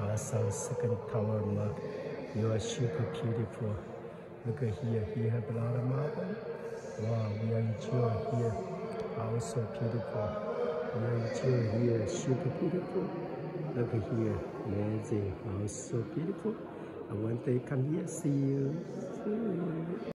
So second tower, you are super beautiful. Look at here, you have a lot of marble. Wow, we are enjoying here. Also beautiful. We are enjoying here, super beautiful. Look at here, amazing, also beautiful. And one day come here, see you.